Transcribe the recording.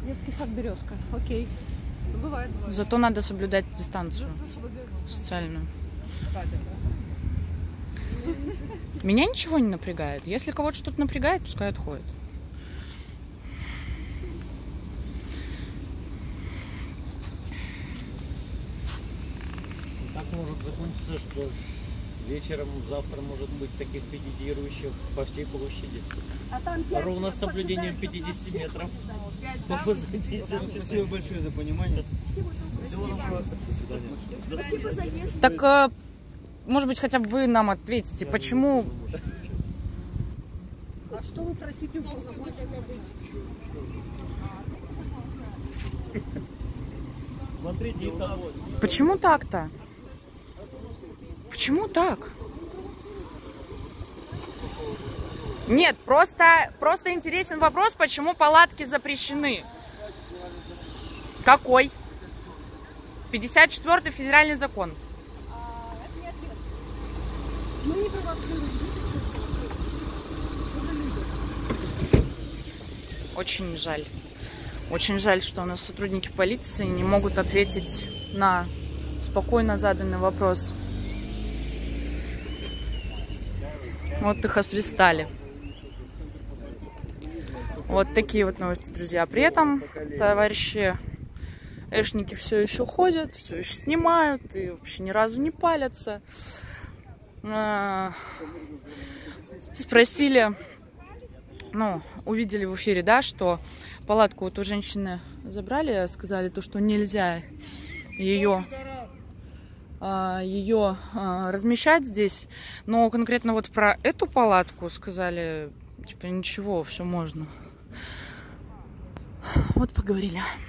Детский сад «Березка». Окей. Ну, бывает. Зато надо соблюдать дистанцию социальную. Меня ничего не напрягает. Если кого-то что-то напрягает, пускай отходит. Так может закончиться, что вечером, завтра может быть таких пикетирующих по всей площади. А там ровно с соблюдением 50 метров. Спасибо большое за понимание. Всего доброго. До свидания. Так, может быть, хотя бы вы нам ответите, почему... А что вы, простите, Смотрите, и там. Почему так-то? Почему так? Нет, просто интересен вопрос, почему палатки запрещены. Какой? 54-й федеральный закон. Это не ответ. Мы не провоцируем. Очень жаль. Очень жаль, что у нас сотрудники полиции не могут ответить на спокойно заданный вопрос. Вот их освистали. Вот такие вот новости, друзья. При этом товарищи эшники все еще ходят, все еще снимают и вообще ни разу не палятся. Спросили, ну, увидели в эфире, да, что палатку вот у женщины забрали, сказали то, что нельзя ее размещать здесь. Но конкретно вот про эту палатку сказали, типа, ничего, все можно. Вот поговорили.